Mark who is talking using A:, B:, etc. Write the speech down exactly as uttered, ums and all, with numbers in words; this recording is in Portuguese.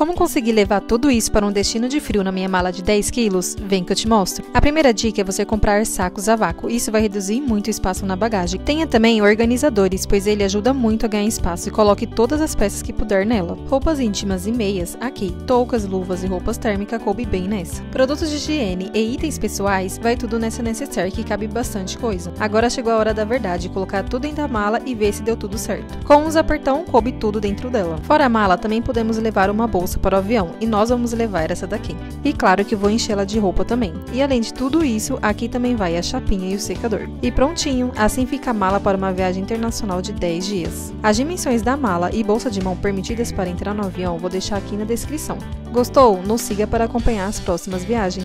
A: Como conseguir levar tudo isso para um destino de frio na minha mala de dez quilos? Vem que eu te mostro. A primeira dica é você comprar sacos a vácuo, isso vai reduzir muito o espaço na bagagem. Tenha também organizadores, pois ele ajuda muito a ganhar espaço e coloque todas as peças que puder nela. Roupas íntimas e meias, aqui. Toucas, luvas e roupas térmicas coube bem nessa. Produtos de higiene e itens pessoais, vai tudo nessa necessaire que cabe bastante coisa. Agora chegou a hora da verdade, colocar tudo dentro da mala e ver se deu tudo certo. Com uns apertão, coube tudo dentro dela. Fora a mala, também podemos levar uma bolsa para o avião, e nós vamos levar essa daqui. E claro que vou enchê-la de roupa também. E além de tudo isso, aqui também vai a chapinha e o secador. E prontinho, assim fica a mala para uma viagem internacional de dez dias. As dimensões da mala e bolsa de mão permitidas para entrar no avião vou deixar aqui na descrição. Gostou? Nos siga para acompanhar as próximas viagens.